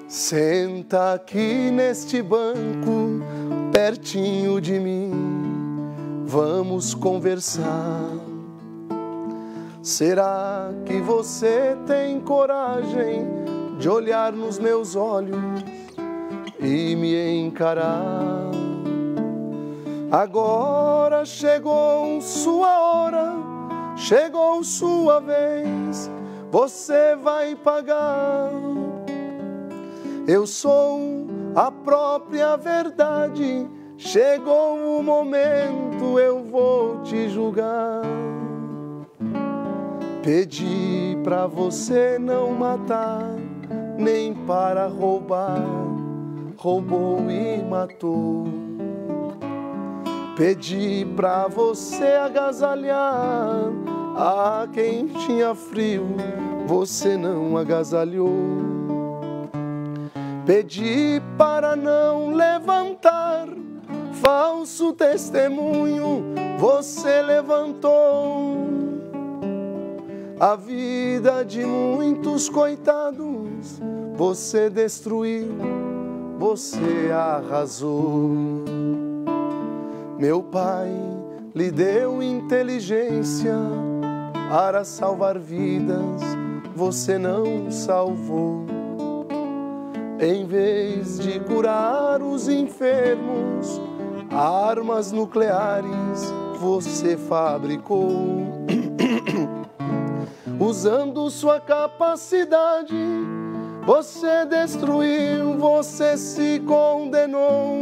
Senta aqui neste banco, pertinho de mim, vamos conversar. Será que você tem coragem de olhar nos meus olhos e me encarar? Agora chegou sua hora, chegou sua vez, você vai pagar. Eu sou a própria verdade, chegou o momento, eu vou te julgar. Pedi pra você não matar, nem para roubar, roubou e matou. Pedi pra você agasalhar a quem tinha frio, você não agasalhou. Pedi para não levantar falso testemunho, você levantou. A vida de muitos coitados você destruiu, você arrasou. Meu Pai lhe deu inteligência para salvar vidas, você não salvou. Em vez de curar os enfermos, armas nucleares você fabricou. Usando sua capacidade, você destruiu, você se condenou.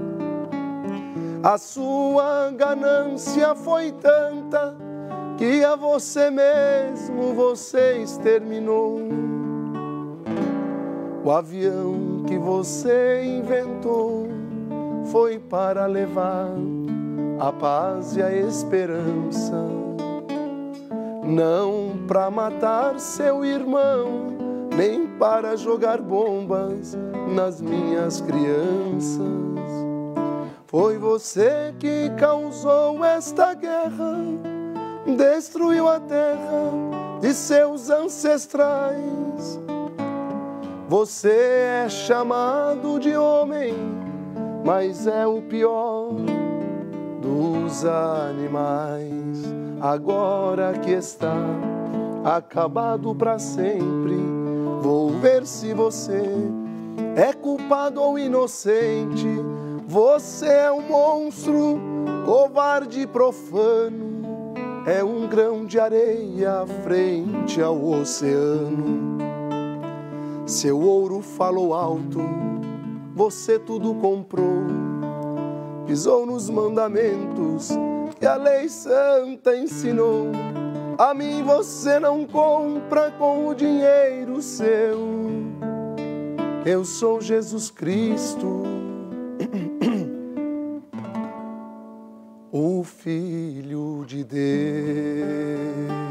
A sua ganância foi tanta que a você mesmo você exterminou. O avião que você inventou foi para levar a paz e a esperança, não para matar seu irmão, nem para jogar bombas nas minhas crianças. Foi você que causou esta guerra, destruiu a terra de seus ancestrais. Você é chamado de homem, mas é o pior dos animais. Agora que está acabado para sempre, vou ver se você é culpado ou inocente. Você é um monstro, covarde e profano, é um grão de areia frente ao oceano. Seu ouro falou alto, você tudo comprou, pisou nos mandamentos que a lei santa ensinou. A mim você não compra com o dinheiro seu. Eu sou Jesus Cristo, o Filho de Deus.